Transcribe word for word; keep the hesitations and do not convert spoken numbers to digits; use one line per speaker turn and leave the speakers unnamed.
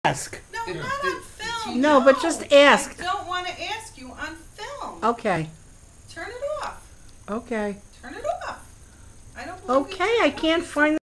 Ask.
No,
Did-
not
did-
on film.
No, but just ask.
I don't want to ask you on film.
Okay.
Turn it off.
Okay.
Turn it off. I don't believe you
Okay, I
turn it
can't
off.
find